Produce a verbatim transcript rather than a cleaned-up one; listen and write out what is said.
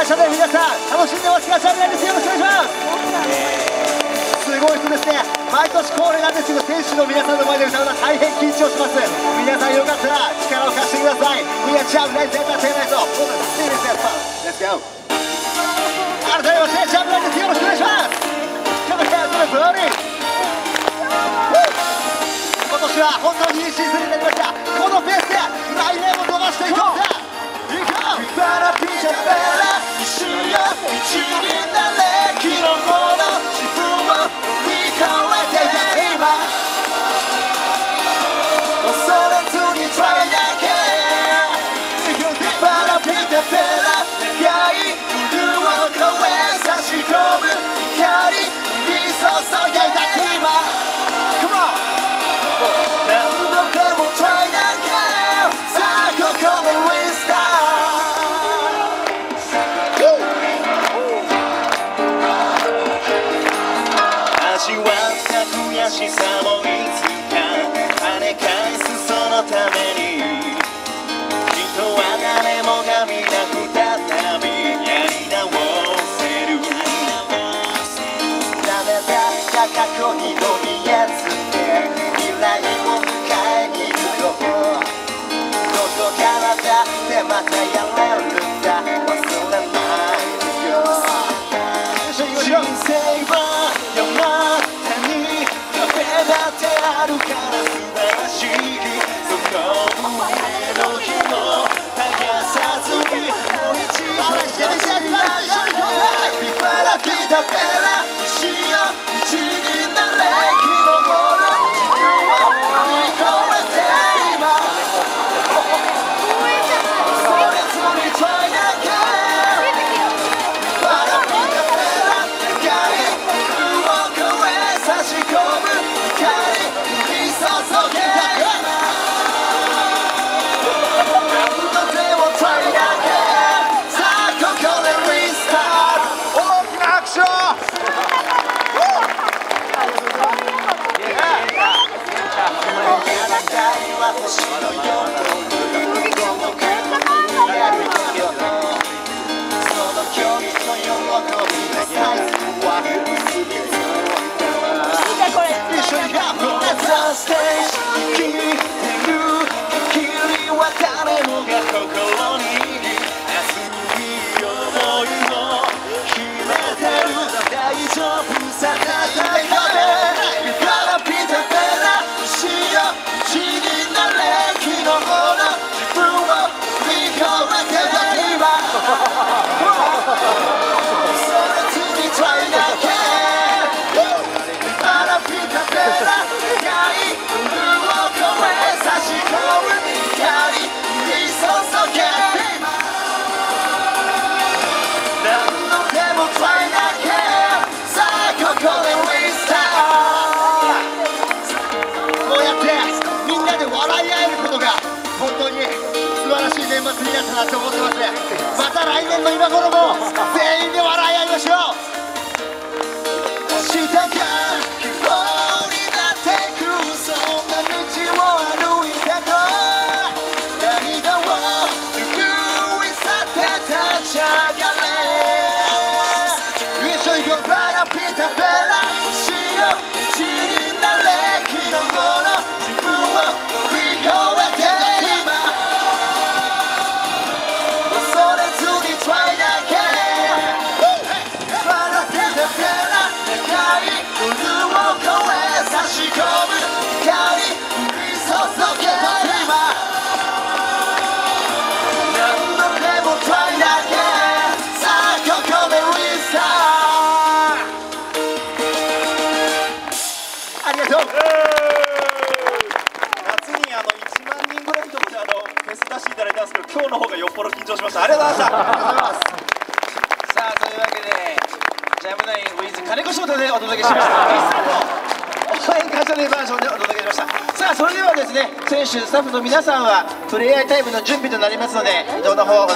会社で皆さん楽しんでますか？チャンネルです。よろしくお願いします。すごい人ですね。毎年恒例なんですけど、選手の皆さんの前で歌うのは大変緊張します。皆さんよかったら力を貸してください。 We are Jam Life Entertainment。僕たち Let's go。 改めましてジャムライです。よろしくお願いします。今日のキャンプのブローリー、今年は本当にいいシーズンになりました。このペースで来年も伸ばしていこうぜ。いこう。バラピチャベラ一夜一になれ、昨日の自分を振り返って今恐れずに try again。 バラピチャベラ長い夜を越え差し込む光に注いだ今 Come on。 何度でも try again。 さあここで restart。 味わった悔しさもいつか跳ね返すそのために、人は誰もが皆再びやり直せる。ダメだった過去に乗りやつって未来を迎えに行こう。どこからだってまたやれるんだ、忘れないよ。人生は山谷壁だってあるから素晴らしい。その上の日も探さずにもう一度バラピタベラ一夜一になれ、昨日の自分を乗り越えて今それぞれ try again。 バラピタベラ長い夜を越え差し込む光に注げ今何度でも try again。 さあここで restart。 大きな拍手を。星のようにその距離と喜びのサイズは結びつく。一緒にハーフなザステージ生きてる君は誰もが心に熱い思いを秘めてる。大丈夫さ叩いてバラピタベラ一夜一になれ、昨日の自分を振り返って今それずに try again。 バラピタベラ長い夜を越え差し込む光に注げ今何度でも try again。 さあここで restart。 こうやってみんなで笑い合えることが本当に素晴らしい年末になったなと思ってます。また来年の今頃も全員で笑い合いましょう。明日が希望になってくそんな道を歩いてと涙を拭い去って立ち上がれ。一緒に行こう。バラピタベラ一夜一になれ、昨日の自分を振り返って今恐れずに try again。 バラピタベラ長い夜を越え差し込む光に注げ今何度でも try again。 さあここで restart。 ありがとう。夏にあのいちまん人ぐらいのところであのフェス出していただいたんですけど、今日の方がよっぽど緊張しました。ありがとうございました。ありがとうございます。さあというわけでジャムナイン with 金子翔太でお届けしました。応援感謝デーバージョンでお届けしました。さあそれではですね、選手スタッフの皆さんはプレイヤータイムの準備となりますので移動の方